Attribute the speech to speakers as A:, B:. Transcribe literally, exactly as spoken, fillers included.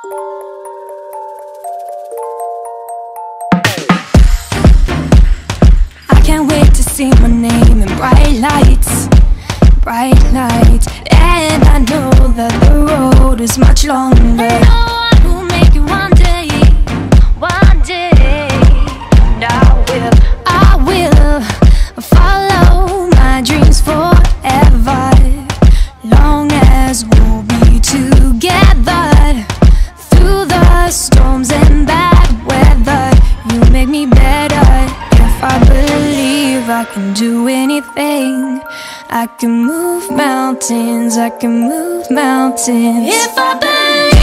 A: I can't wait to see my name in bright lights, bright lights. And I know that the road is much longer. And no one will make it one day, one day. And I will, I will follow my dreams forever, long as we'll be together through the storms and bad weather. You make me better if I believe I can do anything. I can move mountains, I can move mountains if I believe.